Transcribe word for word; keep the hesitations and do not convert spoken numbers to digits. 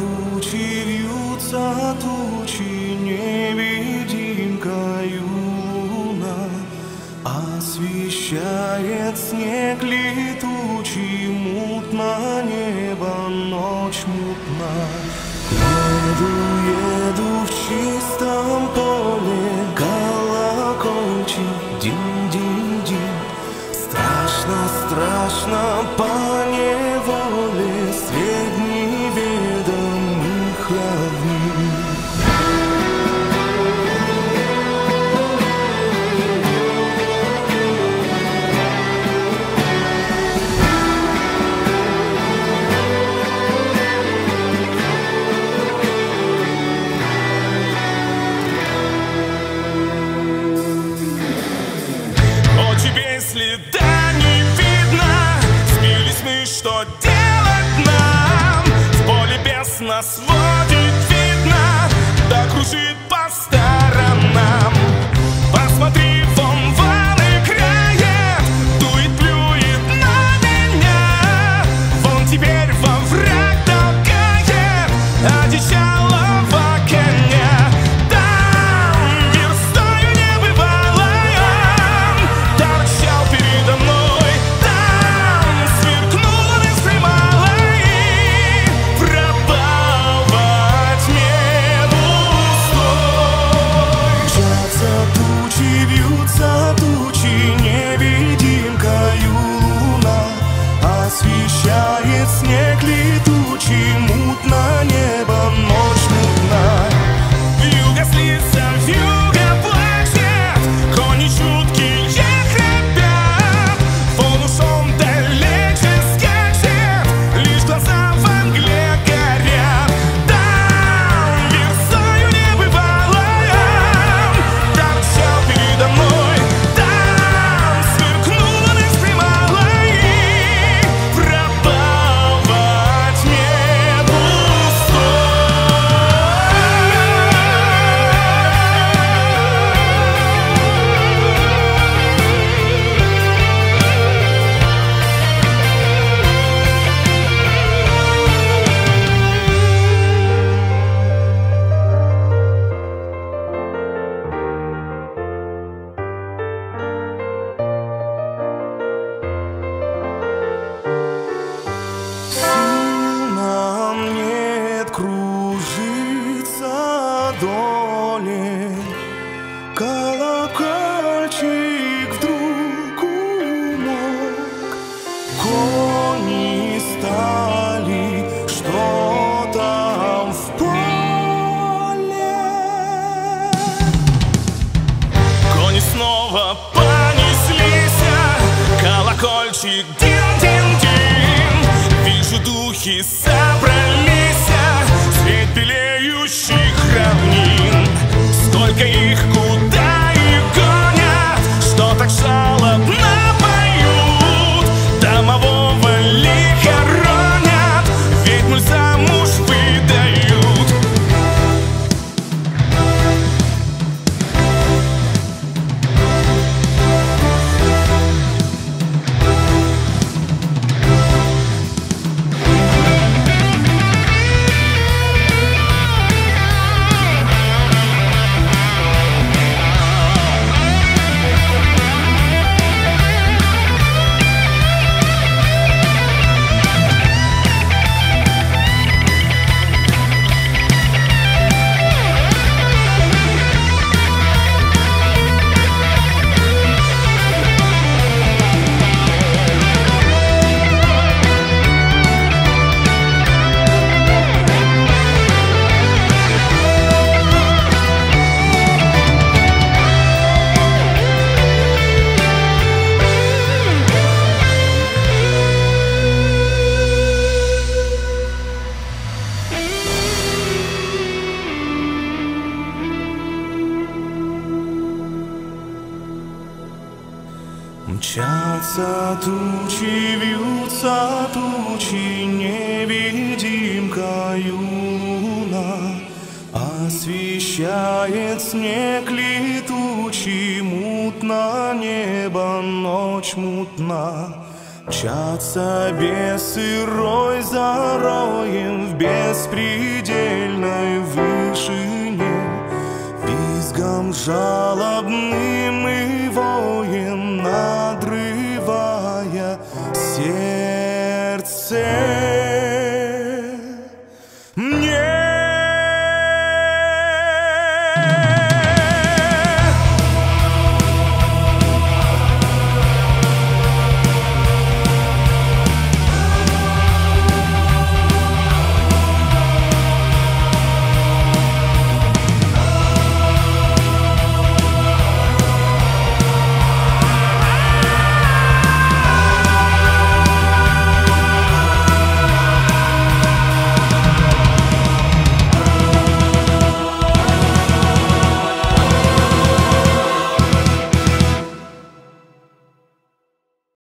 тучи вьются, тучи, невидимка юна освещает снег летучий, мутно небо, ночь мутна. Еду, еду в чистом поле, колокольчик, динь-динь-динь. Страшно, страшно по неволе средь неведомых равнин. Следа не видно, сбились мы, что делать нам? В поле без нас водит видно, да кружит по сторонам. Посмотри, вон валы крает, дует, плюет на меня. Вон теперь во враг толкает одичалого коня. Там верстою небывалая торчал передо мной, там сверкнула выстрелала и пропал во тьме пустой. Мчатся тучи, вьются тучи, невидимка юна освещает снег летучий, мутно небо, ночь мутна. Вьюга слится, вьюга плачет, кони чуткие храпят. Полушом далече скачет, лишь глаза во мгле горят. Там верстою небывалая торчал передо мной, там сверкнула выстрелала и пропал во тьме пустой. Сил нам нет кружиться доле, колокольчик вдруг умолк. Кони стали, что там в поле? Кони снова понеслись, колокольчик дин-дин-дин. Вижу, духи собрались, свет белеющих равнин. Сколько их, куда их гонят, что так жалобно поют. Домового ли хоронят, ведьму замуж выдают. Мчатся тучи, вьются тучи, невидимка юна освещает снег летучий, мутно небо, ночь мутна. Мчатся бесы рой за роем в беспредельной вышине, визгом жар.